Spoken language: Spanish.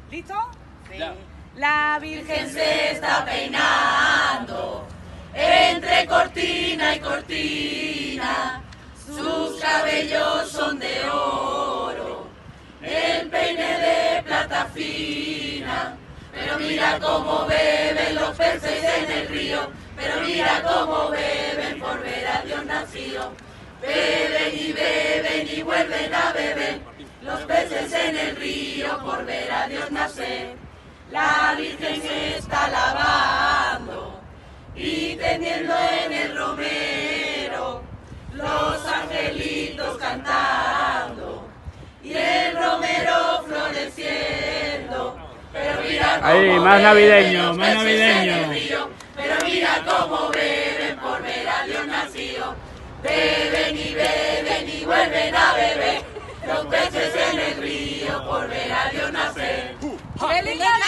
¿Listo? Sí. La Virgen se está peinando entre cortina y cortina, sus cabellos son de oro, el peine de plata fina, pero mira cómo beben los peces en el río, pero mira cómo beben por ver a Dios nacido, beben y vuelven a beber, los peces en el río por ver a Dios nacer. La Virgen está lavando y tendiendo en el romero, los angelitos cantando y el romero floreciendo. Pero mira cómo ahí, más navideño, más beben los peces navideño. en el río, pero mira cómo beben por ver a Dios nacido. Beben y vuelven a beber, los peces en el río por ver a Dios nacer. ¡Feliz Navidad!